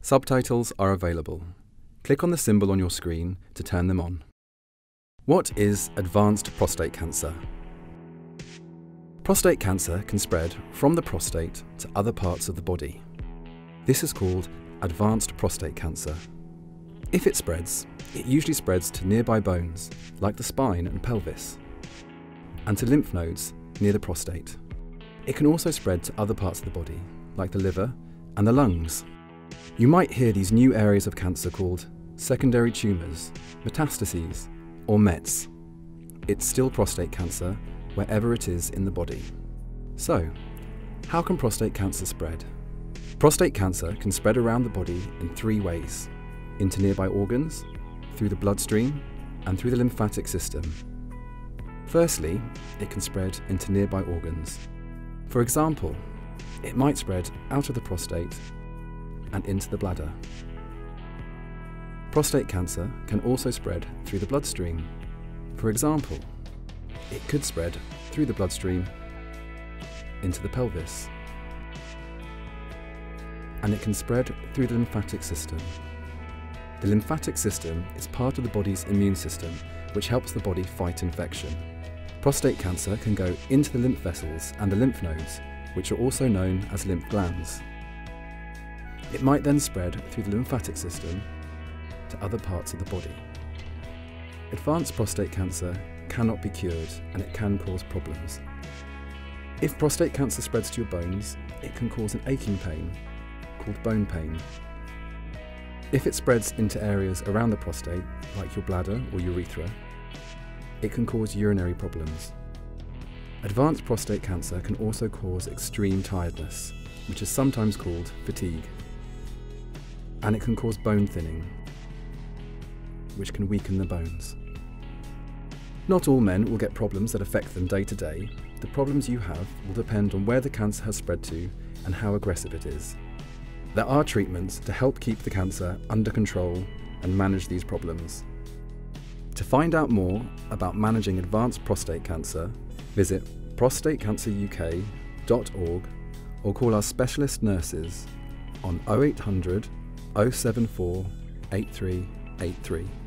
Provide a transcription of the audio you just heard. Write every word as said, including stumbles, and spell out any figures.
Subtitles are available. Click on the symbol on your screen to turn them on. What is advanced prostate cancer? Prostate cancer can spread from the prostate to other parts of the body. This is called advanced prostate cancer. If it spreads, it usually spreads to nearby bones, like the spine and pelvis, and to lymph nodes near the prostate. It can also spread to other parts of the body, like the liver and the lungs. You might hear these new areas of cancer called secondary tumours, metastases, or mets. It's still prostate cancer wherever it is in the body. So, how can prostate cancer spread? Prostate cancer can spread around the body in three ways: into nearby organs, through the bloodstream, and through the lymphatic system. Firstly, it can spread into nearby organs. For example, it might spread out of the prostate and into the bladder. Prostate cancer can also spread through the bloodstream. For example, it could spread through the bloodstream into the pelvis. And it can spread through the lymphatic system. The lymphatic system is part of the body's immune system, which helps the body fight infection. Prostate cancer can go into the lymph vessels and the lymph nodes, which are also known as lymph glands. It might then spread through the lymphatic system to other parts of the body. Advanced prostate cancer cannot be cured, and it can cause problems. If prostate cancer spreads to your bones, it can cause an aching pain called bone pain. If it spreads into areas around the prostate, like your bladder or urethra, it can cause urinary problems. Advanced prostate cancer can also cause extreme tiredness, which is sometimes called fatigue. And it can cause bone thinning, which can weaken the bones. Not all men will get problems that affect them day to day. The problems you have will depend on where the cancer has spread to and how aggressive it is. There are treatments to help keep the cancer under control and manage these problems. To find out more about managing advanced prostate cancer, visit prostate cancer U K dot org or call our specialist nurses on oh eight hundred, oh seven four, eight three eight three.